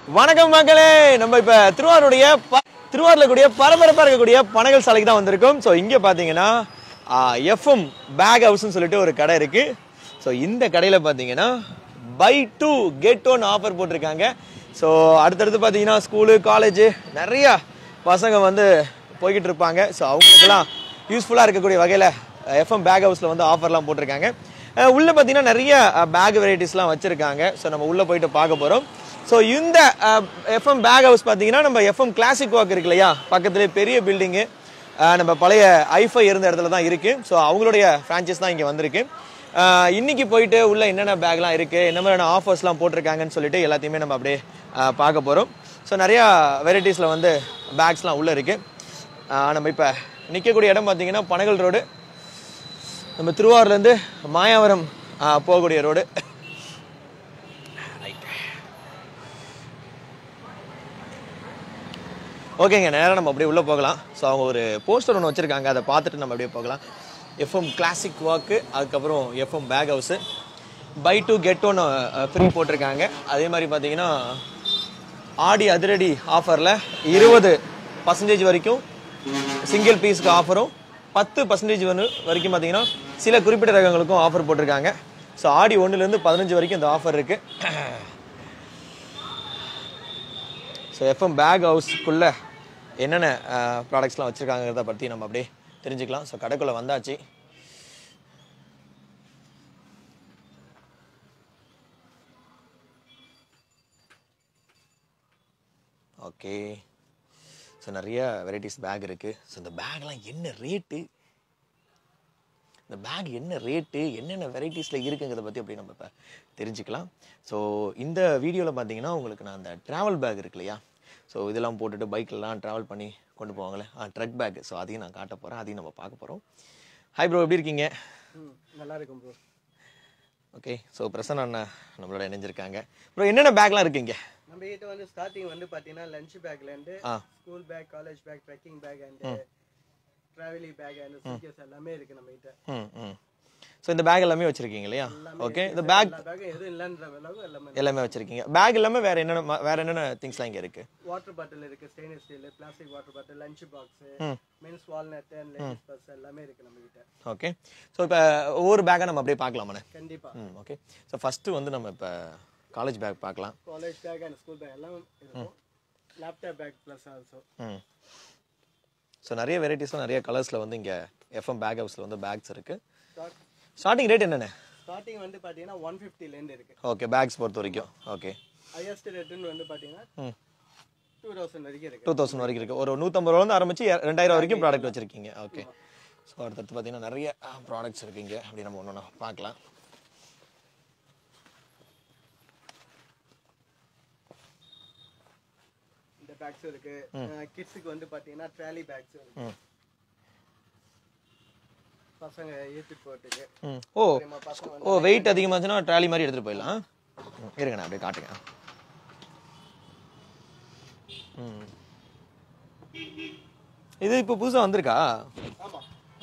வணக்கம் மக்களே, நம்ம இப்ப திருவாரூர்ல கூடிய பரபரப்பா இருக்கக்கூடிய பனகல் சாலைக்கு தான் வந்திருக்கோம். ஸோ இங்க பாத்தீங்கன்னா எஃப்எம் பேக் ஹவுஸ்ன்னு சொல்லிட்டு ஒரு கடை இருக்கு. ஸோ இந்த கடையில பாத்தீங்கன்னா பை 2 get 1 ஆஃபர் போட்டிருக்காங்க. ஸோ அடுத்தடுத்து பாத்தீங்கன்னா ஸ்கூலு காலேஜ் நிறைய பசங்க வந்து போய்கிட்டு இருப்பாங்க. ஸோ அவங்களுக்குலாம் யூஸ்ஃபுல்லா இருக்கக்கூடிய வகையில எஃப்எம் பேக் ஹவுஸ்ல வந்து ஆஃபர்லாம் போட்டிருக்காங்க. உள்ள பாத்தீங்கன்னா நிறைய பேக் வெரைட்டிஸ்லாம் வச்சிருக்காங்க. ஸோ நம்ம உள்ள போயிட்டு பார்க்க போறோம். ஸோ இந்த எஃப்எம் பேக் ஹவுஸ் பார்த்தீங்கன்னா நம்ம எஃப்எம் கிளாசிக் வாக் இருக்கு இல்லையா, பக்கத்துலேயே பெரிய பில்டிங்கு, நம்ம பழைய ஐஃபை இருந்த இடத்துல தான் இருக்குது. ஸோ அவங்களுடைய ஃப்ரான்ச்சைஸ் தான் இங்கே வந்திருக்கு. இன்னைக்கு போயிட்டு உள்ள என்னென்ன பேக்லாம் இருக்குது, என்ன மாதிரியான ஆஃபர்ஸ்லாம் போட்டிருக்காங்கன்னு சொல்லிட்டு எல்லாத்தையுமே நம்ம அப்படியே பார்க்க போகிறோம். ஸோ நிறையா வெரைட்டிஸில் வந்து பேக்ஸ்லாம் உள்ளே இருக்குது. நம்ம இப்போ நிற்கக்கூடிய இடம் பார்த்தீங்கன்னா பனகல் ரோடு, நம்ம திருவாரூர்லேருந்து மாயாவரம் போகக்கூடிய ரோடு. ஓகேங்க, நேராக நம்ம அப்படியே உள்ளே போகலாம். ஸோ அவங்க ஒரு போஸ்டர் ஒன்று வச்சுருக்காங்க, அதை பார்த்துட்டு நம்ம அப்படியே போகலாம். எஃப்எம் கிளாசிக் வாக்கு, அதுக்கப்புறம் FM bag house, buy 2 get 1 free போட்டிருக்காங்க. அதே மாதிரி பார்த்தீங்கன்னா ஆடி அதிரடி ஆஃபரில் 20% வரைக்கும் சிங்கிள் பீஸுக்கு ஆஃபரும், 10% வரைக்கும் பார்த்தீங்கன்னா சில குறிப்பிட்ட ரகங்களுக்கும் ஆஃபர் போட்டிருக்காங்க. ஸோ ஆடி 1லேருந்து 15 வரைக்கும் இந்த ஆஃபர் இருக்குது. ஸோ எஃப்எம் பேக் ஹவுஸ்க்குள்ளே என்னென்ன ப்ராடக்ட்ஸ்லாம் வச்சுருக்காங்கிறத பற்றி நம்ம அப்படியே தெரிஞ்சுக்கலாம். ஸோ கடைக்குள்ளே வந்தாச்சு. ஓகே, ஸோ நிறைய வெரைட்டிஸ் பேக் இருக்குது. ஸோ இந்த பேக்லாம் என்ன ரேட்டு, இந்த பேக் என்ன ரேட்டு, என்னென்ன வெரைட்டிஸில் இருக்குங்கிறத பற்றி அப்படி நம்ம இப்போ தெரிஞ்சுக்கலாம். ஸோ இந்த வீடியோவில் பார்த்தீங்கன்னா உங்களுக்கு நான் அந்த ட்ராவல் பேக் இருக்கு இல்லையா, ஸோ இதெல்லாம் போட்டுட்டு பைக்லலாம் ட்ராவல் பண்ணி கொண்டு போவாங்களே, ட்ரக் பேக், ஸோ அதையும் நான் காட்ட போகிறேன், அதையும் நம்ம பார்க்க போகிறோம். ஹாய் ப்ரோ, எப்படி இருக்கீங்க? நல்லா இருக்கும் ப்ரோ. ஓகே, ஸோ பிரசன் அண்ணா நம்மளோட இணைஞ்சிருக்காங்க. ப்ரோ என்னென்ன பேக்லாம் இருக்குங்க நம்ம கிட்ட வந்து ஸ்டார்டிங் வந்து பார்த்தீங்கன்னா லஞ்ச் பேக்லேருந்து school bag, college bag, trekking bag and travel bag and suitcase எல்லாமே இருக்கு நம்ம கிட்ட. ஸோ இந்த பேக் எல்லாமே வச்சிருக்கீங்க இல்லையா? ஓகே, இந்த பேக் எதுவும் இல்லைன்ற அளவுக்கு எல்லாமே வச்சிருக்கீங்க. பேக் இல்லாமல் வேற என்னென்ன திங்ஸ்லாம் இங்கே இருக்கு? வாட்டர் பாட்டில் இருக்கு, stainless steel, plastic water bottle, lunch box, men's wallet and ladies purse எல்லாமே இருக்கு நம்ம கிட்ட. ஓகே, ஸோ இப்போ ஒவ்வொரு பேக்கை நம்ம அப்படியே பார்க்கலாமாண்ணே? கண்டிப்பா. ஓகே, ஸோ ஃபர்ஸ்ட் வந்து நம்ம இப்போ காலேஜ் பேக் பார்க்கலாம். College bag and school bag எல்லாம் இருக்கும். Laptop bag plus also. So நிறைய வெரைட்டிஸ்லாம் நிறைய கலர்ஸில் வந்து இங்கே எஃப்எம் பேக் ஹவுஸில் வந்து பேக்ஸ் இருக்கு. ஸ்டார்டிங் ரேட் என்னென்ன? ஸ்டார்டிங் வந்து பார்த்தீங்கன்னா 150லேருந்து இருக்கு. ஓகே, பேக்ஸ் பொறுத்த வரைக்கும். ஓகே, ஹையஸ்ட் ரேட்டுன்னு வந்து பார்த்தீங்கன்னா 2000 வரைக்கும் இருக்கு. 2000 வரைக்கும் இருக்கு. ஒரு 150 ரூபாயிலிருந்து ஆரம்பிச்சு 2000 வரைக்கும் ப்ராடக்ட் வச்சிருக்கீங்க. ஓகே, ஸோ அடுத்தடுத்து பார்த்தீங்கன்னா நிறைய ப்ராடக்ட்ஸ் இருக்குங்க. அப்படி நம்ம ஒன்று பார்க்கலாம். இந்த பேக்ஸ் இருக்கு. கிட்ஸுக்கு வந்து பார்த்தீங்கன்னா ட்ராலி பேக்ஸ் இருக்கு, பசங்க ஏற்றிட்டு போகிறதுக்கு. ஓ வெயிட் அதிகமாச்சுன்னா ட்ராலி மாதிரி எடுத்துகிட்டு போயிடலாம். இருங்க, நான் அப்படியே காட்டுங்க. இது இப்போ புதுசாக வந்திருக்கா? ஆமாம்.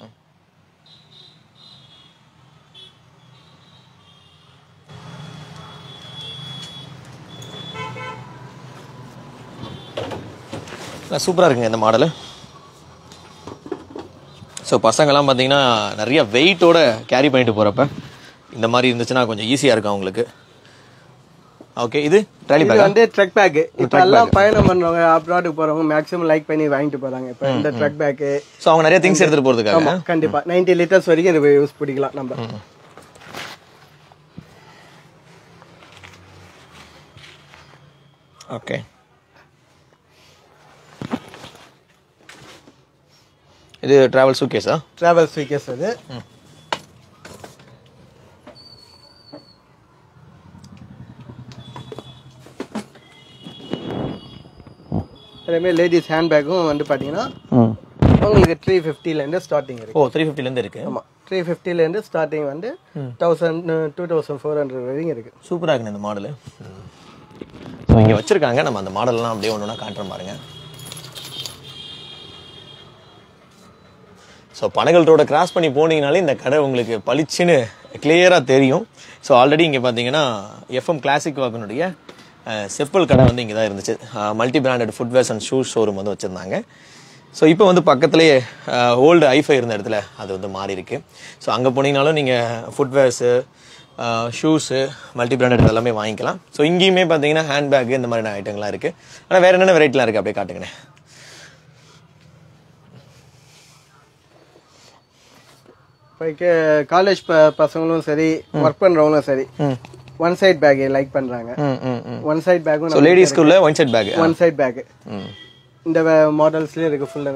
சூப்பராக இருக்குங்க இந்த மாடலு. ஸோ பசங்கள்லாம் பார்த்தீங்கன்னா நிறைய வெயிட்டோட கேரி பண்ணிட்டு போகிறப்ப இந்த மாதிரி இருந்துச்சுன்னா கொஞ்சம் ஈஸியாக இருக்கும் அவங்களுக்கு. ஓகே, இது ட்ராலி பேக் வந்து ட்ரக் பேக். இப்போ எல்லாம் பயணம் பண்ணுறவங்க, அப்ராடுக்கு போகிறவங்க மேக்ஸிமம் லைக் பண்ணி வாங்கிட்டு போகிறாங்க இப்போ இந்த ட்ரக் பேக்கு. ஸோ அவங்க நிறைய திங்ஸ் எடுத்துகிட்டு போகிறதுக்காக. கண்டிப்பாக 90 லிட்டர்ஸ் வரைக்கும் இது யூஸ் பிடிக்கலாம் நம்ம. ஓகே, இது டிராவல் சூட்கேஸா? டிராவல் சூட்கேஸ் அது. அதேமாதிரி லேடிஸ் ஹேண்ட் பேக்கும் வந்து பார்த்தீங்கன்னா உங்களுக்கு 350லேருந்து ஸ்டார்டிங் இருக்கு. ஓ, 350லேருந்து இருக்கு. ஆமாம், 350லேருந்து ஸ்டார்டிங் வந்து 2400 வரைக்கும் இருக்கு. சூப்பராக இருக்குங்க இந்த மாடலு. ஸோ இங்கே வச்சிருக்காங்க, நம்ம அந்த மாடல்லாம் அப்படியே ஒன்று ஒன்றா காட்டுறோம் பாருங்க. ஸோ பனகல் ரோட கிராஸ் பண்ணி போனீங்கனாலே இந்த கடை உங்களுக்கு பளிச்சுன்னு கிளியராக தெரியும். ஸோ ஆல்ரெடி இங்கே பார்த்தீங்கன்னா எஃப்எம் கிளாசிக் வாக்கினுடைய செப்பல் கடை வந்து இங்கே தான் இருந்துச்சு. Multi branded footwears and shoes showroom வந்து வச்சுருந்தாங்க. ஸோ இப்போ வந்து பக்கத்துலேயே ஓல்டு ஐஃபை இருந்த இடத்துல அது வந்து மாறி இருக்கு. ஸோ அங்கே போனீங்கனாலும் நீங்கள் ஃபுட்வேர்ஸு, ஷூஸு, மல்டி பிராண்டட் எல்லாமே வாங்கிக்கலாம். ஸோ இங்கேயுமே பார்த்தீங்கன்னா ஹேண்ட்பேக்கு இந்த மாதிரியான ஐட்டங்கள்லாம் இருக்குது. ஆனால் வேறு என்னென்ன வெரைட்டிலாம் இருக்குது அப்படியே காட்டுங்கண்ணே. இப்போ காலேஜ் பசங்களும் சரி, ஒர்க் பண்ணுறவங்களும் சரி, ஒன் சைட் பேக் லைக் பண்ணுறாங்க. ஒன் சைட் பேக்கும் லேடிஸ்க்குள்ள one side bag, one side bag இந்த மாடல்ஸ்லேயே இருக்குது ஃபுல்லாக.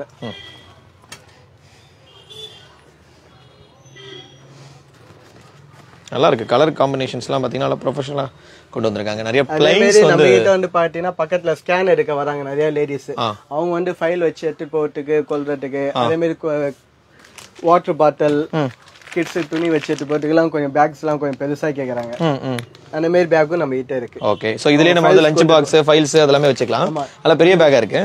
நல்லா இருக்கு. கலர் காம்பினேஷன்ஸ்லாம் பார்த்தீங்கன்னா நல்லா ப்ரொஃபஷனலாக கொண்டு வந்திருக்காங்க. நிறைய பிளைன்ஸ் நம்ம கிட்ட வந்து பார்த்தீங்கன்னா பக்கத்துல ஸ்கேன் எடுக்க வராங்க நிறைய லேடிஸ். அவங்க வந்து ஃபைல் வச்சு எடுத்து போறதுக்கு கொல்றதுக்கு, அதே மாதிரி வாட்டர் பாட்டில், கிட்ஸ் துணி வச்சு எடுத்து போறதுக்குலாம் கொஞ்சம் பேக்ஸ் எல்லாம் கொஞ்சம் பெருசா கேக்குறாங்க. அந்த மாதிரி பேக்கும் நம்ம கிட்ட இருக்கு. ஓகே. சோ இதுலயே நம்ம வந்து லஞ்ச் பாக்ஸ், ஃபைல்ஸ் அதெல்லாம் வச்சுக்கலாம். நல்ல பெரிய பேக்கா இருக்கு.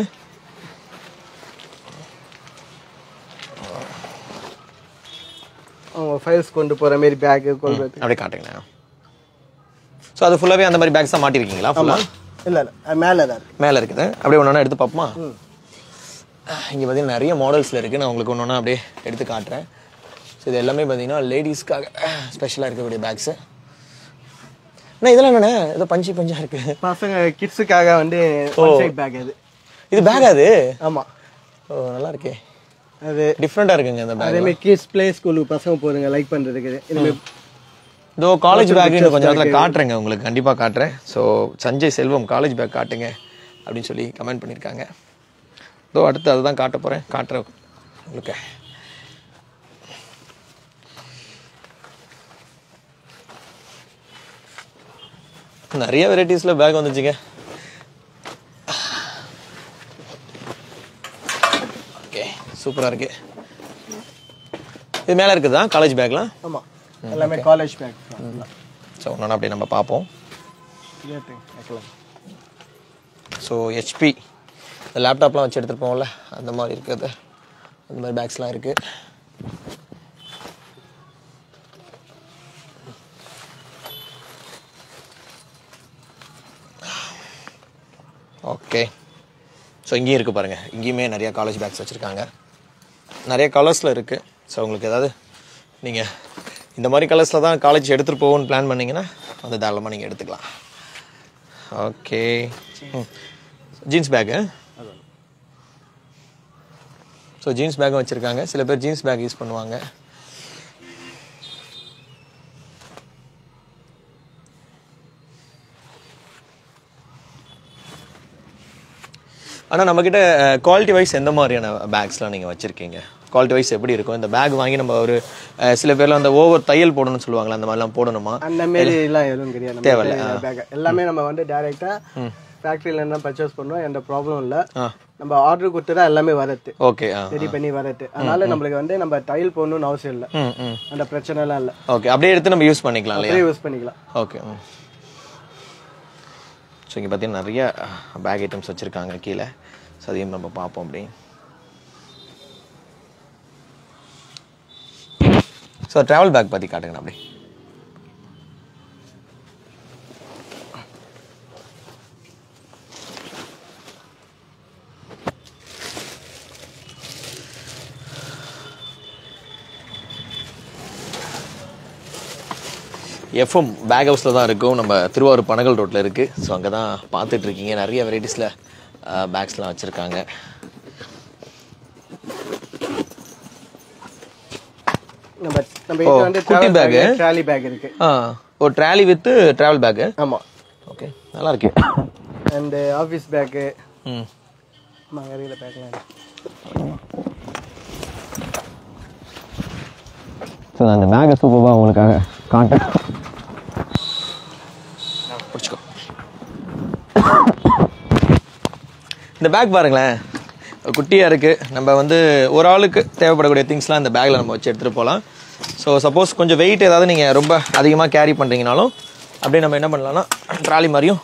அவங்க ஃபைல்ஸ் கொண்டு போற மாதிரி பேக் கொல்றது அப்படியே காட்டுங்க. சோ அது ஃபுல்லாவே அந்த மாதிரி பேக்ஸ் தான் மாட்டிருக்கீங்களா? ஃபுல்லா இல்ல இல்ல மேல தான் மேல இருக்குது. அப்படியே ஒண்ணா எடுத்து பாப்போமா? இங்க பாத்தீங்கன்னா நிறைய மாடல்ஸ்ல இருக்கு. நான் உங்களுக்கு ஒண்ணா அப்படியே எடுத்து காட்டுறேன். ஸோ இது எல்லாமே பார்த்தீங்கன்னா லேடிஸ்க்காக ஸ்பெஷலாக இருக்கக்கூடிய பேக்ஸு. அண்ணா இதெல்லாம் என்னண்ணே ஏதோ பஞ்சா இருக்கு. பசங்க கிட்ஸுக்காக வந்து ஒன் சைட் பேக். இது பேக் அது? ஆமாம். ஓ நல்லா இருக்கே. அது டிஃப்ரெண்ட்டாக இருக்குங்க இந்த பேக். அதேமாதிரி கிட்ஸ் பிளே ஸ்கூலுக்கு பசங்க போகிறங்க லைக் பண்ணுறதுக்கு. இதோ காலேஜ் பேக் இன்னும் கொஞ்சம் நேரத்தில் காட்டுறேங்க, உங்களுக்கு கண்டிப்பாக காட்டுறேன். So Sanjay Selvam college bag காட்டுங்க அப்படின்னு சொல்லி கமெண்ட் பண்ணியிருக்காங்க. இதோ அடுத்து அதை தான் காட்ட போகிறேன், காட்டுறேன் உங்களுக்கு. நிறைய வெரைட்டிஸ்ல பேக் வந்துச்சுங்க. ஓகே சூப்பரா இருக்கு. இது மேல இருக்குதா காலேஜ் பேக்லாம்? ஆமா எல்லாமே காலேஜ் பேக். ஸோ ஒன்று அப்படியே நம்ம பார்ப்போம். ஸோ ஹெச்பி லேப்டாப்லாம் வச்சு எடுத்துகிட்டு போவோம்ல அந்த மாதிரி இருக்குது. அந்த மாதிரி பேக்ஸ்லாம் இருக்கு. ஓகே. ஸோ இங்கேயும் இருக்குது பாருங்கள். இங்கேயுமே நிறையா காலேஜ் பேக்ஸ் வச்சுருக்காங்க. நிறைய கலர்ஸில் இருக்குது. ஸோ உங்களுக்கு ஏதாவது நீங்கள் இந்த மாதிரி கலர்ஸில் தான் காலேஜ் எடுத்துகிட்டு போகணும்னு பிளான் பண்ணிங்கன்னா வந்து தாராளமாக நீங்கள் எடுத்துக்கலாம். Okay. Jeans bag. So jeans பேக்கும் வச்சுருக்காங்க. சில பேர் ஜீன்ஸ் பேக் யூஸ் பண்ணுவாங்க. ஆனால் நம்மக்கிட்ட குவாலிட்டி வைஸ் எந்த மாதிரியான பேக்ஸ்லாம் நீங்கள் வச்சுருக்கீங்க? குவாலிட்டி வைஸ் எப்படி இருக்கும்? இந்த பேக் வாங்கி நம்ம ஒரு சில பேர்லாம் அந்த ஓவர் தையல் போடணும்னு சொல்லுவாங்களா, அந்த மாதிரிலாம் போடணுமா? அந்த மாதிரிலாம் எதுவும் கிடையாது. தேவையில்லை. எல்லாமே நம்ம வந்து டைரெக்டாக ஃபேக்ட்ரியில என்ன பர்ச்சேஸ் பண்ணுவோம், எந்த ப்ராப்ளம் இல்லை. நம்ம ஆர்டர் கொடுத்து தான் எல்லாமே வரது. ஓகே. ரெடி பண்ணி வரது. அதனால நம்மளுக்கு வந்து நம்ம தையல் போடணும்னு அவசியம் இல்லை. அந்த பிரச்சனைலாம் இல்லை. ஓகே. அப்படியே எடுத்து நம்ம யூஸ் பண்ணிக்கலாம் இல்லையா? யூஸ் பண்ணிக்கலாம். ஓகே. ஸோ இங்கே பார்த்தீங்கன்னா நிறைய பேக் ஐட்டம்ஸ் வச்சுருக்காங்க கீழே. ஸோ அதையும் நம்ம பார்ப்போம். அப்படி ஸோ ட்ராவல் பேக் பற்றி காட்டுங்கண்ணா. அப்படி எஃப்எம் பேக் ஹவுஸில் தான் இருக்கும். நம்ம திருவாரூர் பனகல் ரோட்டில் இருக்குது. ஸோ அங்கே தான் பார்த்துட்ருக்கீங்க. நிறைய வெரைட்டிஸில் பேக்ஸ்லாம் வச்சுருக்காங்க. குட்டி பேக்கு, ட்ராலி பேக் இருக்கு. ஒரு ட்ராலி வித் ட்ராவல் பேக்கு. ஆமாம். ஓகே நல்லா இருக்கு. And office bag. மகரியில் பேக்லாம். ஸோ நான் அந்த பேக்கை சூப்பராக உங்களுக்காக காட்டுறேன். பிடிச்சிக்கோ. இந்த பேக் பாருங்களேன், குட்டியாக இருக்குது. நம்ம வந்து ஒரு ஆளுக்கு தேவைப்படக்கூடிய திங்ஸ்லாம் இந்த பேக்கில் நம்ம வச்சு எடுத்துகிட்டு போகலாம். ஸோ சப்போஸ் கொஞ்சம் வெயிட் ஏதாவது நீங்கள் ரொம்ப அதிகமாக கேரி பண்ணுறீங்கனாலும் அப்படியே நம்ம என்ன பண்ணலாம்னா ட்ராலி மாதிரியும்.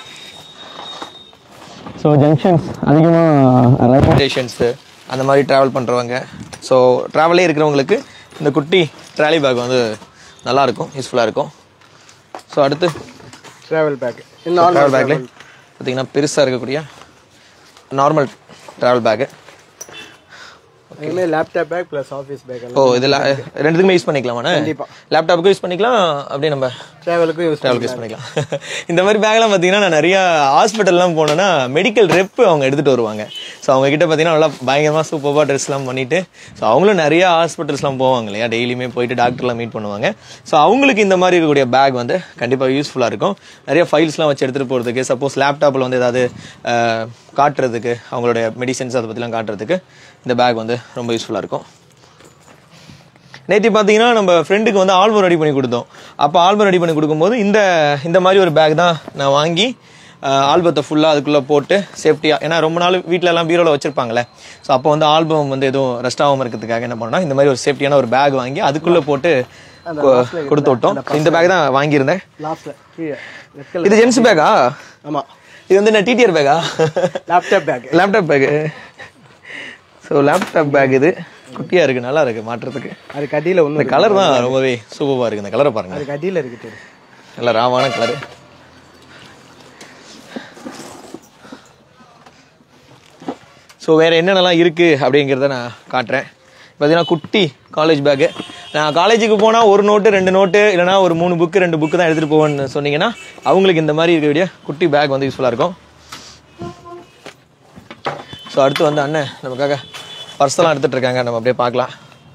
ஸோ ஜங்ஷன்ஸ் அதிகமாக ரயில்வே ஸ்டேஷன்ஸு அந்த மாதிரி ட்ராவல் பண்ணுறவங்க, ஸோ ட்ராவலே இருக்கிறவங்களுக்கு இந்த குட்டி ட்ராலி பேக் வந்து நல்லாயிருக்கும், யூஸ்ஃபுல்லாக இருக்கும். ஸோ அடுத்து டிராவல் பேக் டிராவல் பேக்ல பார்த்தீங்கன்னா பெருசாக இருக்கக்கூடிய நார்மல் டிராவல் பேக்கு. இதுமே laptop bag plus office bag. Oh இதில் ரெண்டுத்துக்குமே யூஸ் பண்ணிக்கலாமா? கண்டிப்பாக. லேப்டாப்புக்கும் யூஸ் பண்ணிக்கலாம், அப்படியே நம்ம ட்ராவலுக்கும் யூஸ் பண்ணிக்கலாம். இந்த மாதிரி பேக்லாம் பார்த்தீங்கன்னா நான் நிறையா ஹாஸ்பிட்டல்லாம் போனேன்னா மெடிக்கல் ரெப் அவங்க எடுத்துகிட்டு வருவாங்க. ஸோ அவங்க கிட்ட பார்த்தீங்கன்னா நல்லா பயங்கரமாக சூப்பராக ட்ரெஸ்லாம் பண்ணிட்டு, ஸோ அவங்களும் நிறையா ஹாஸ்பிட்டல்ஸ்லாம் போவாங்க இல்லையா, டெய்லியுமே போயிட்டு டாக்டர்லாம் மீட் பண்ணுவாங்க. ஸோ அவங்களுக்கு இந்த மாதிரி இருக்கக்கூடிய பேக் வந்து கண்டிப்பாக யூஸ்ஃபுல்லாக இருக்கும். நிறைய ஃபைல்ஸ்லாம் வச்சு எடுத்துகிட்டு போகிறதுக்கு, சப்போஸ் லேப்டாப்பில் வந்து ஏதாவது காட்டுறதுக்கு, அவங்களுடைய மெடிசன்ஸ் அதை பற்றிலாம் காட்டுறதுக்கு இந்த பேக் வந்து ரொம்ப யூஸ்ஃபுல்லாக இருக்கும். நேற்று பார்த்தீங்கன்னா நம்ம ஃப்ரெண்டுக்கு வந்து ஆல்பம் ரெடி பண்ணி கொடுத்தோம். அப்போ ஆல்பம் ரெடி பண்ணி கொடுக்கும்போது இந்த மாதிரி ஒரு பேக் தான் நான் வாங்கி ஆல்பத்தை ஃபுல்லாக அதுக்குள்ளே போட்டு சேஃப்டியாக, ஏன்னா ரொம்ப நாள் வீட்டில் எல்லாம் பீரோவில் வச்சுருப்பாங்களே, ஸோ அப்போ வந்து ஆல்பம் வந்து எதுவும் ரெஸ்ட் ஆகாமல் இருக்கிறதுக்காக என்ன பண்ணோம்னா இந்த மாதிரி ஒரு சேஃப்டியான ஒரு பேக் வாங்கி அதுக்குள்ளே போட்டு கொடுத்து விட்டோம். இந்த பேக் தான் வாங்கியிருந்தேன். இது ஜென்ஸ் பேக்கா? ஆமாம். இது வந்து நான் டிடிஆர் பேக்கா? Laptop bag. So laptop bag இது குட்டியாக இருக்குது, நல்லா இருக்குது மாட்டுறதுக்கு. அதுக்கு அடியில் ஒன்று கலர் தான் ரொம்பவே சூப்பராக இருக்குது. இந்த கலரை பாருங்கள், அதுக்கு அடியில் இருக்குது, நல்லா ராவான கலரு. ஸோ வேறு என்னென்னலாம் இருக்குது அப்படிங்கிறத நான் காட்டுறேன். பார்த்தீங்கன்னா குட்டி காலேஜ் பேக்கு. நான் காலேஜுக்கு போனால் ஒரு நோட்டு 2 நோட்டு இல்லைனா ஒரு 3 புக்கு 2 புக்கு தான் எடுத்துகிட்டு போவேன்னு சொன்னீங்கன்னா அவங்களுக்கு இந்த மாதிரி இருக்கக்கூடிய குட்டி பேக் வந்து யூஸ்ஃபுல்லாக இருக்கும். ஸோ அடுத்து வந்து அண்ணன் நமக்காக பர்ஸெல்லாம் எடுத்துகிட்டு இருக்காங்க, நம்ம அப்படியே பார்க்கலாம்.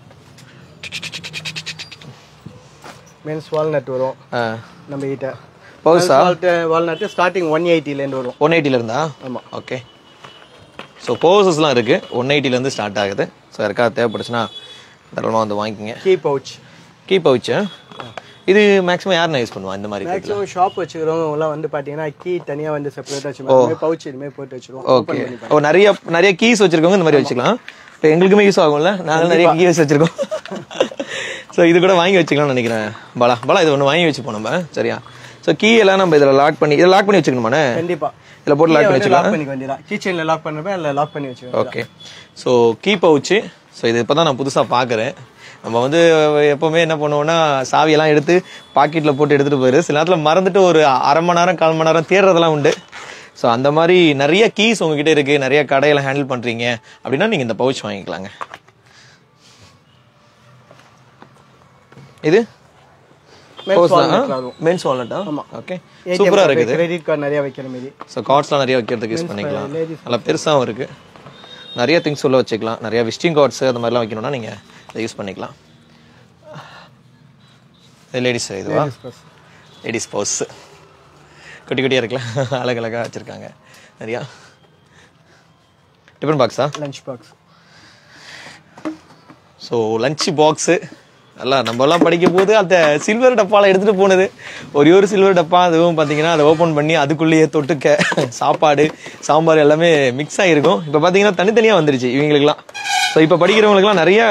மென்ஸ் வால்நட் வரும் நம்ம கிட்ட. பவுஸா? வால்நட் ஸ்டார்டிங் 180லேருந்து வரும். 180லேருந்தா? ஆமாம். ஓகே. ஸோ பவுசஸ்லாம் இருக்குது, 180லேருந்து ஸ்டார்ட் ஆகுது. ஸோ யாருக்காவது தேவைப்படுச்சுன்னா தாராளமாக வந்து வாங்கிக்கோங்க. கீ பவுச்சு இது மேக்ஸிமம் யார் யூஸ் பண்ணுவா? இந்த மாதிரி மேக்ஸிமம் ஷாப் வச்சுக்கிறவங்கலாம் வந்து பார்த்தீங்கன்னா கீ தனியாக வந்து செப்பரேட்டாக வச்சுருவாங்க, பவுச் இதுமாதிரி போட்டு வச்சுருவோம். ஓகே. நிறைய கீஸ் வச்சுருக்கவங்க இந்த மாதிரி வச்சுக்கலாம். இப்போ எங்களுக்குமே யூஸ் ஆகும்ல, நாங்கள் நிறைய கீஸ் வச்சுருக்கோம். ஸோ இது கூட வாங்கி வச்சுக்கலாம்னு நினைக்கிறேன். பாலா இது ஒன்று வாங்கி வச்சுப்போம் நம்ம, சரியா? ஸோ கீ எல்லாம் நம்ம இதில் லாக் பண்ணி வச்சுக்கணுமாண்ணே? கண்டிப்பாக இதில் போட்டு லாக் பண்ணி வச்சுக்கலாம். கிச்சனில் லாக் பண்ணுறப்ப அதில் லாக் பண்ணி வச்சுக்கோங்க. Okay. So key pouch. So இது இப்போ தான் நான் புதுசாக பார்க்குறேன். நம்ம வந்து எப்போவுமே என்ன பண்ணுவோம்னா சாவியெல்லாம் எடுத்து பாக்கெட்டில் போட்டு எடுத்துகிட்டு போயிரு, சில நேரத்தில் மறந்துட்டு ஒரு அரை மணி நேரம் 1/4 மணி நேரம் தேடுறதெல்லாம் உண்டு. ஸோ அந்த மாதிரி நிறைய கீஸ் உங்ககிட்ட இருக்குது, நிறைய கடையில் ஹேண்டில் பண்ணுறீங்க அப்படின்னா நீங்கள் இந்த பவுச் வாங்கிக்கலாங்க. இது மென்ஸ் வாலெட்டா? ஓகே, சூப்பராக இருக்குது. கிரெடிட் கார்டு நிறைய வைக்கிற மாதிரி. ஸோ கார்ட்ஸ்லாம் நிறைய வைக்கிறதுக்கு யூஸ் பண்ணிக்கலாம். நல்லா பெருசாகவும் இருக்குது, நிறைய திங்ஸ் உள்ள வச்சுக்கலாம். நிறைய விசிட்டிங் கார்ட்ஸ் அந்த மாதிரிலாம் வைக்கணும்னா நீங்கள் இதை யூஸ் பண்ணிக்கலாம். இது லேடிஸ், இதுவா லேடிஸ் பர்ஸ், குட்டி குட்டியாக இருக்குல்ல, அழகழகாக வச்சுருக்காங்க. நிறையா டிஃபன் பாக்ஸா? Lunch box. So lunch box எல்லாம் நம்மலாம் படிக்கும் போது அந்த சில்வர் டப்பாவில் எடுத்துகிட்டு போனது, ஒரு சில்வர் டப்பா. அதுவும் பார்த்தீங்கன்னா அதை ஓப்பன் பண்ணி அதுக்குள்ளேயே தொட்டுக்க சாப்பாடு சாம்பார் எல்லாமே மிக்ஸ் ஆகிருக்கும். இப்போ பார்த்தீங்கன்னா தனித்தனியாக வந்துருச்சு இவங்களுக்குலாம். ஸோ இப்போ படிக்கிறவங்களுக்குலாம் நிறைய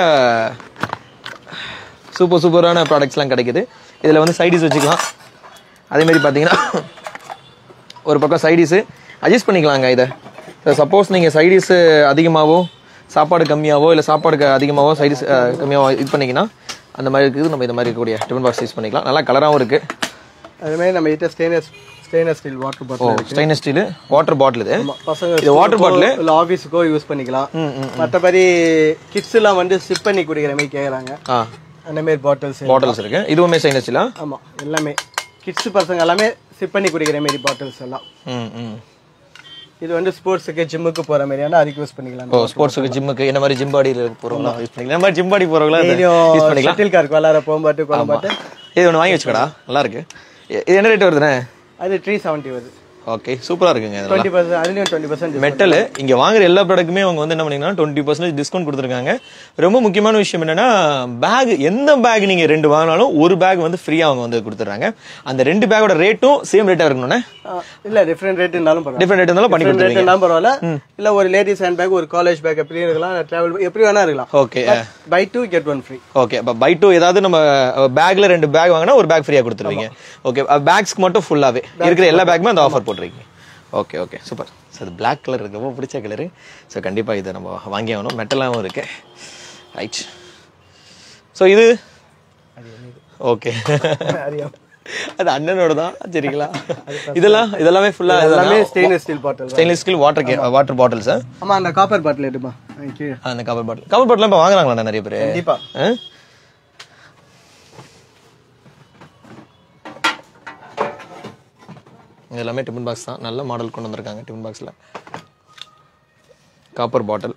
சூப்பரான ப்ராடக்ட்ஸ்லாம் கிடைக்குது. இதில் வந்து சைடிஸ் வச்சுக்கலாம். அதேமாரி பார்த்தீங்கன்னா ஒரு பக்கம் சைடிஸு அட்ஜஸ்ட் பண்ணிக்கலாங்க. இதை சப்போஸ் நீங்கள் சைடிஸு அதிகமாகவோ சாப்பாடு கம்மியாகவோ இல்லை சாப்பாடுக்கு அதிகமாகவோ சைடிஸ் கம்மியாகவோ இது பண்ணிங்கன்னா அந்த மாதிரி இருக்குது. நம்ம இந்த மாதிரி இருக்கக்கூடிய டிஃபன் பாக்ஸ் யூஸ் பண்ணிக்கலாம். நல்லா கலராகவும் இருக்குது. அதுமாதிரி நம்ம கிட்ட stainless steel water bottle. Stainless steel water bottle. இது பசங்க இது வாட்டர் பாட்டில் இல்லை ஆஃபீஸுக்கோ யூஸ் பண்ணிக்கலாம். மற்றபடி கிட்ஸ்லாம் வந்து சிப் பண்ணி குடிக்கிற மாதிரி கேட்குறாங்க. அந்த மாதிரி பாட்டில்ஸ் இருக்கு. இதுவுமே ஸ்டெயின்லெஸ் ஸ்டீலா? ஆமாம், எல்லாமே கிட்ஸ் பசங்க எல்லாமே சிப் பண்ணி குடிக்கிற மாதிரி பாட்டில்ஸ் எல்லாம். இது வந்து ஸ்போர்ட்ஸுக்கு ஜிம்முக்கு போற மாதிரியான அதுக்கு யூஸ் பண்ணிக்கலாம். ஸ்போர்ட்ஸுக்கு ஜிம்முக்கு என்ன மாதிரி ஜிம் பாடி போறவங்களா யூஸ் பண்ணிக்கலாம். இந்த மாதிரி ஜிம் பாடி போறவங்களா யூஸ் பண்ணிக்கலாம். ஷட்டில் கார்க்கு விளையாட போகும்போது கொள்ளும்போது இது ஒன்று வாங்கி வச்சுக்கடா, நல்லா இருக்கு. இது என்ன ரேட் வருதுண்ணே? அது 370 வருது. ஓகே, சூப்பரா இருக்குங்க. 20% அதுலயும் 20% மெட்டல். இங்க வாங்குற எல்லா ப்ராடக்ட்டுமே அவங்க வந்து என்ன பண்ணீங்கன்னா 20% டிஸ்கவுண்ட் கொடுத்துருக்காங்க. ரொம்ப முக்கியமான விஷயம் என்னன்னா பேக், எந்த பேக் நீங்க 2 வாங்கினாலும் ஒரு பேக் வந்து ஃப்ரீயா அவங்க வந்து கொடுத்துறாங்க. அந்த 2 பேக்கோட ரேட்டும் சேம் ரேட்டா இருக்கணும்னே? இல்ல, டிஃபரெண்ட் ரேட் இருந்தாலும் பரவாயில்ல. டிஃபரெண்ட் ரேட் இருந்தாலும் பண்ணி கொடுத்துருவீங்க. பரவாயில்ல. இல்ல ஒரு லேடிஸ் ஹேண்ட் பேக், ஒரு காலேஜ் பேக் எப்படி இருக்கலாம், டிராவல் எப்படி வேணா இருக்கலாம். Okay, buy 2 get 1 free. Okay, அப்ப buy 2 ஏதாவது நம்ம பேக்ல 2 பேக் வாங்கினா ஒரு பேக் ஃப்ரீயா கொடுத்துருவீங்க. ஓகே, பேக்ஸ்க்கு மட்டும் ஃபுல்லாவே இருக்கிற எல்லா பேக்குமே அந்த ஆஃபர் போட்டுருக்கீங்க. Okay okay, super. ஸோ அது பிளாக் கலர் இருக்கு, ரொம்ப பிடிச்ச கலரு. ஸோ கண்டிப்பாக இதை நம்ம வாங்கி ஆகணும். மெட்டலாகவும் இருக்கு. ரைட். ஸோ இது ஓகே, அது அண்ணனோட தான் சரிங்களா. இதெல்லாமே ஃபுல்லா எல்லாமே stainless steel bottle. Stainless steel water bottles. ஆமா அந்த காப்பர் பாட்டில் எடுப்பா. அந்த காப்பர் பாட்டில் இப்ப வாங்குறாங்களா நிறைய பேர்? கண்டிப்பா. எல்லாமே டிஃபன் பாக்ஸ் தான். நல்ல மாடல் கொண்டு வந்திருக்காங்க டிஃபன் பாக்ஸ்ல. Copper bottle.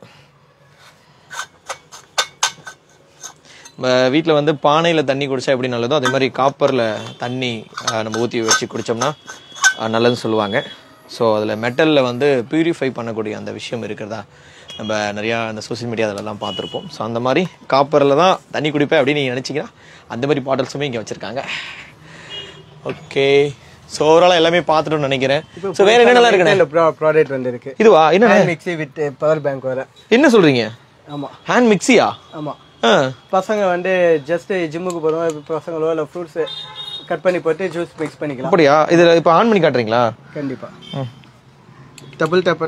வீட்டில் வந்து பானையில் தண்ணி குடித்தா எப்படி நல்லதோ அதே மாதிரி காப்பரில் தண்ணி நம்ம ஊற்றி வச்சு குடித்தோம்னா நல்லதுன்னு சொல்லுவாங்க. ஸோ அதில் மெட்டலில் வந்து பியூரிஃபை பண்ணக்கூடிய அந்த விஷயம் இருக்கிறதா நம்ம நிறையா அந்த சோசியல் மீடியா அதிலெல்லாம் பார்த்துருப்போம். ஸோ அந்த மாதிரி காப்பரில் தான் தண்ணி குடிப்பேன் அப்படின்னு நீங்கள் நினச்சிங்கன்னா அந்த மாதிரி பாட்டில்ஸுமே இங்கே வச்சுருக்காங்க. ஓகே, ஸோ ஓவராலாக எல்லாமே பார்த்துட்டோம்னு நினைக்கிறேன். ஸோ வேறு என்னென்னலாம் இருக்குண்ணே ப்ராடக்ட் வந்து இருக்கு? இதுவா என்ன மிக்ஸி வித் பவர் பேங்க் வர. என்ன சொல்கிறீங்க? ஆமாம், ஹேண்ட் மிக்ஸியா? ஆமாம். பசங்க வந்து ஜஸ்ட் ஜிம்முக்கு போறோம், பசங்களோ இல்லை ஃப்ரூட்ஸ் கட் பண்ணி போட்டு ஜூஸ் மிக்ஸ் பண்ணிக்கலாம். அப்படியா? இதில் இப்போ ஆன் பண்ணி காட்டுறீங்களா? கண்டிப்பா. டபுள் டேப்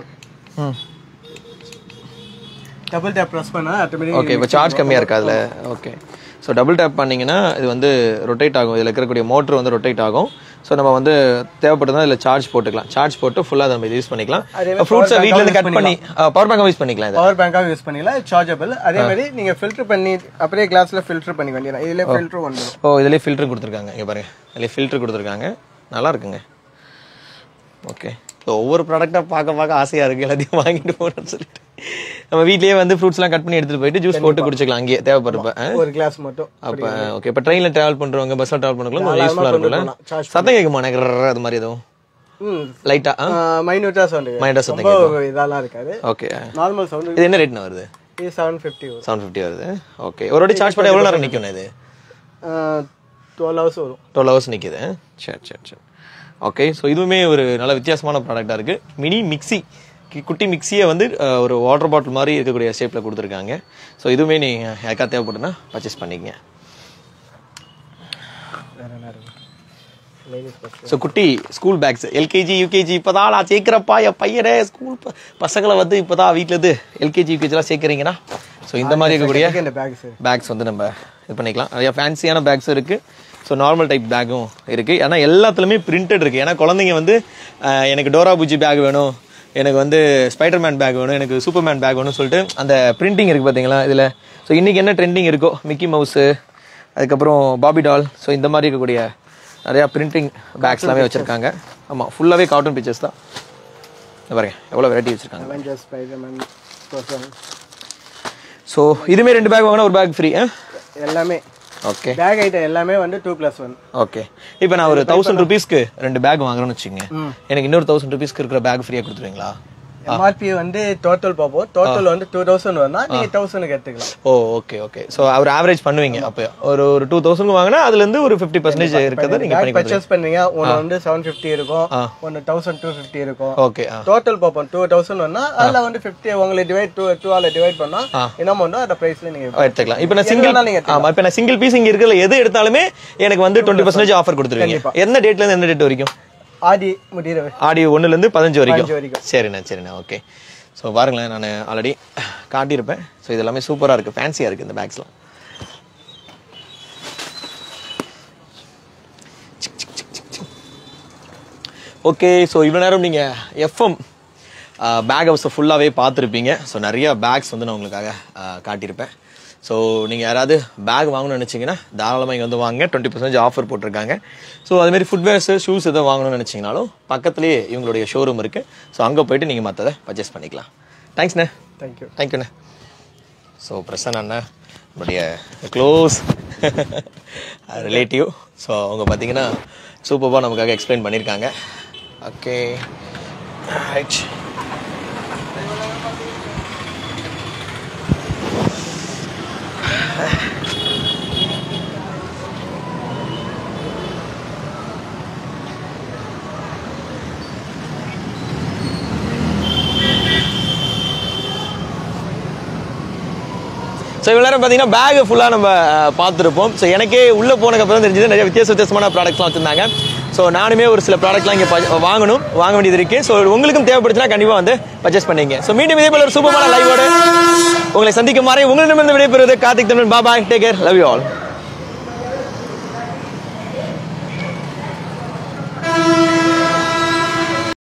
ப்ரெஸ் பண்ணா ஆட்டோமேட்டிக்கா. ஓகே, இப்போ சார்ஜ் கம்மியாக இருக்கு அதில். ஓகே, ஸோ டபுள் டேப் பண்ணிங்கன்னா இது வந்து ரொட்டேட் ஆகும். இதில் இருக்கக்கூடிய மோட்ரு வந்து ரொட்டேட் ஆகும். ஸோ நம்ம வந்து தேவைப்பட்டதா இதில் சார்ஜ் போட்டுக்கலாம். சார்ஜ் போட்டு ஃபுல்லாக நம்ம யூஸ் பண்ணிக்கலாம். ஃப்ரூட்ஸை வீட்டிலேருந்து கட் பண்ணி பவர் பேங்காக யூஸ் பண்ணிக்கலாம். பவர் பேங்காக யூஸ் பண்ணிக்கலாம், சார்ஜபிள். அதே மாதிரி நீங்கள் ஃபில்டர் பண்ணி அப்படியே கிளாஸில் ஃபில்டர் பண்ணி வேண்டியதான். இதில் ஃபில்டர் வந்துடும். ஓ, இதிலே ஃபில்டர் கொடுத்துருக்காங்க. இங்கே பாருங்க, இதிலே ஃபில்டர் கொடுத்துருக்காங்க. நல்லா இருக்குங்க. ஓகே, ஸோ ஒவ்வொரு ப்ராடக்டாக பார்க்க ஆசையாக இருக்குது. எல்லாத்தையும் வாங்கிட்டு போகணும்னு சொல்லிட்டு நம்ம வீட்லேயே வந்து ஃப்ரூட்ஸ்லாம் கட் பண்ணி எடுத்துகிட்டு போயிட்டு ஜூஸ் போட்டு குடிச்சிக்கலாம் அங்கேயே தேவைப்படுறப்ப. ஒரு கிளாஸ் மட்டும். அப்போ ஓகே, இப்போ ட்ரெயினில் ட்ராவல் பண்ணுறவங்க பஸ்ஸில் ட்ராவல் பண்ணுறவங்க யூஸ்ஃபுல்லாக இருக்கும்ல. சத்தம் கேட்குமா எனக்கு அது மாதிரி எதுவும் லைட்டா மைனூட்டா சவுண்ட்? மைனூட்டா சத்தம் கேட்கும். இதெல்லாம் இருக்காது. Okay, normal sound. இது என்ன ரேட்னா வருது? இது 750 வருது. 750 வருது. ஓகே, ஒரு வாட்டி சார்ஜ் பண்ண எவ்வளோ நேரம் நிற்கும் இது? 12 hours வரும். 12 hours நிற்குது. சரி. ஓகே, ஸோ இதுவுமே ஒரு நல்ல வித்தியாசமான ப்ராடக்டாக இருக்குது. மினி மிக்ஸி, குட்டி மிக்ஸியை வந்து ஒரு வாட்டர் பாட்டில் மாதிரி இருக்கக்கூடிய ஷேப்பில் கொடுத்துருக்காங்க. ஸோ இதுவுமே நீங்கள் யாருக்கா தேவைப்படுன்னா பர்ச்சேஸ் பண்ணிக்கங்க. ஸோ குட்டி ஸ்கூல் பேக்ஸ், எல்கேஜி யூகேஜி இப்போதான் நான் சேர்க்குறப்பா என் பையனே ஸ்கூல் பசங்களை வந்து இப்போ தான் வீட்டிலேருந்து எல்கேஜி யூகேஜிலாம் சேர்க்குறீங்கன்னா ஸோ இந்த மாதிரி இருக்கக்கூடிய பேக்ஸ் வந்து நம்ம இது பண்ணிக்கலாம். நிறையா ஃபேன்சியான பேக்ஸும் இருக்குது. ஸோ நார்மல் டைப் பேக்கும் இருக்குது. ஏன்னா எல்லாத்துலேயுமே பிரிண்டட் இருக்குது. ஏன்னா குழந்தைங்க வந்து எனக்கு டோரா பூஜி பேக் வேணும், எனக்கு வந்து ஸ்பைடர்மேன் பேக் வேணும், எனக்கு சூப்பர்மேன் பேக் வேணும்னு சொல்லிட்டு அந்த பிரிண்டிங் இருக்குது பார்த்தீங்களா இதில். ஸோ இன்றைக்கி என்ன ட்ரெண்டிங் இருக்கோ, மிக்கி மவுஸு, அதுக்கப்புறம் பாபி டால், ஸோ இந்த மாதிரி இருக்கக்கூடிய நிறையா பிரிண்டிங் பேக்ஸ் எல்லாமே வச்சுருக்காங்க. ஆமாம், ஃபுல்லாகவே காட்டன் பிக்சர்ஸ் தான். பாருங்க எவ்வளோ வெரைட்டி வச்சுருக்காங்க. ஸோ இதுவுமே 2 பேக் வாங்கினா ஒரு பேக் ஃப்ரீ எல்லாமே. ஓகே, பேக் ஐட்டம் எல்லாமே வந்து 2+1. ஓகே, இப்போ நான் ஒரு 1000 rupeesக்கு 2 பேக் வாங்குறேன்னு வச்சுக்கோங்க, எனக்கு இன்னொரு 1000 rupeesக்கு இருக்கிற பேக் ஃப்ரீயாக கொடுத்துருவீங்களா? எம்ஆர்பி வந்து டோட்டல் பார்ப்போம். டோட்டல் வந்து 2000 வரனா நீங்க 1000க்கு எடுத்துக்கலாம். Oh, okay. சோ அவர் ஆவரேஜ் பண்ணுவீங்க. அப்ப ஒரு 2000 வாங்குனா அதுல இருந்து ஒரு 50% இருக்கறத நீங்க பண்ணி பர்சேஸ் பண்ணுவீங்க. ஒன்னு வந்து 750 இருக்கும், ஒன்னு 1250 இருக்கும். ஓகே, டோட்டல் பார்ப்போம். 2000 வரனா அதுல வந்து 50 உங்களுக்கு டிவைட் 2 ஆல டிவைட் பண்ணா என்ன பண்ணா அந்த பிரைஸ்ல நீங்க எடுத்துக்கலாம். இப்போ நான் சிங்கிள் பீஸ் இங்க இருக்கல எது எடுத்தாலுமே எனக்கு வந்து 20% ஆஃபர் கொடுத்துருவீங்க. என்ன டேட்ல இருந்து என்ன டேட் வரைக்கும்? ஆடி 1 ல இருந்து 15 வரைக்கும். சரிண்ணா. ஓகே, ஸோ பாருங்களேன், நான் ஆல்ரெடி காட்டியிருப்பேன். ஸோ இது எல்லாமே சூப்பராக இருக்குது, ஃபேன்சியாக இருக்குது இந்த பேக்ஸ்லாம். ஓகே, ஸோ இவ்வளோ நேரம் நீங்கள் எஃப்எம் பேக் ஹவுஸை ஃபுல்லாகவே பார்த்துருப்பீங்க. ஸோ நிறையா பேக்ஸ் வந்து நான் உங்களுக்காக காட்டியிருப்பேன். ஸோ நீங்கள் யாராவது பேக் வாங்கணும்னு நினச்சிங்கன்னா தாராளமாக இங்கே வந்து வாங்க. 20% ஆஃபர் போட்டிருக்காங்க. ஸோ அதுமாரி ஃபுட்வேர்ஸு, ஷூஸ் எதாவது வாங்கணும்னு நினச்சிங்கனாலும் பக்கத்துலேயே இவங்களுடைய ஷோரூம் இருக்குது. ஸோ அங்கே போய்ட்டு நீங்கள் மற்றதை பர்ச்சேஸ் பண்ணிக்கலாம். தேங்க்ஸ்ண்ணே. தேங்க்யூண்ணே. ஸோ பிரசன்னா அண்ணா நம்மளுடைய க்ளோஸ் ரிலேட்டிவ். ஸோ அவங்க பார்த்தீங்கன்னா சூப்பராக நமக்காக எக்ஸ்பிளைன் பண்ணியிருக்காங்க. Okay, right. ஸோ இவ்வளோ நேரம் பார்த்தீங்கன்னா பேக் ஃபுல்லாக நம்ம பார்த்துருப்போம். ஸோ எனக்கே உள்ளே போனதுக்கப்புறம் தெரிஞ்சது நிறைய வித்தியாசமான ப்ராடக்ட்ஸ்லாம் வச்சுருந்தாங்க. ஸோ நானுமே ஒரு சில ப்ராடக்ட்லாம் இங்கே வாங்க வேண்டியது இருக்குது. ஸோ உங்களுக்கும் தேவைப்படுச்சுன்னா கண்டிப்பாக வந்து பர்ச்சேஸ் பண்ணிங்க. ஸோ மீண்டும் இதே போல ஒரு சூப்பரான லைவோடு உங்களை சந்திக்கும் வரை உங்களிடமிருந்து விடைபெறுவது Karthik Tamizhan. Bye, take care, love you all.